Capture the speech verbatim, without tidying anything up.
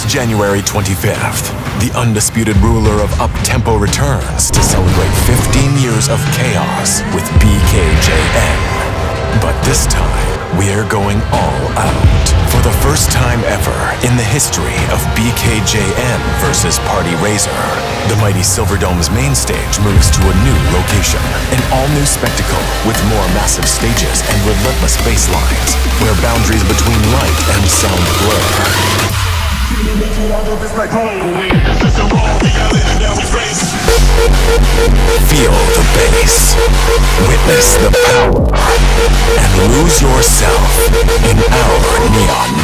January twenty-fifth, the undisputed ruler of Uptempo returns to celebrate fifteen years of chaos with B K J N. But this time, we're going all out. For the first time ever in the history of B K J N versus Partyraiser, the mighty Silverdome's Mainstage moves to a new location. An all-new spectacle with more massive stages and relentless bass lines, where boundaries between light and sound blur. Feel the bass, witness the power, and lose yourself in our neon